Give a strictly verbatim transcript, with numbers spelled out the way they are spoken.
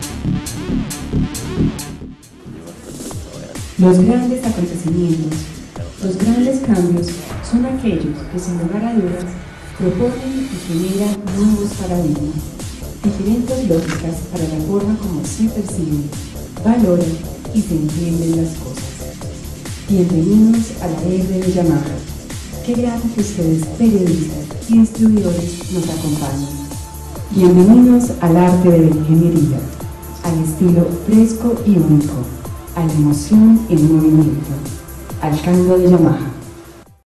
Los grandes acontecimientos, los grandes cambios son aquellos que sin lugar a dudas proponen y generan nuevos paradigmas, diferentes lógicas para la forma como se perciben, valoran y se entienden las cosas. Bienvenidos a la R de Yamaha. Qué grato que ustedes, periodistas y instruidores, nos acompañen. Bienvenidos al arte de la ingeniería, al estilo fresco y único, a la emoción en movimiento, al canto de Yamaha.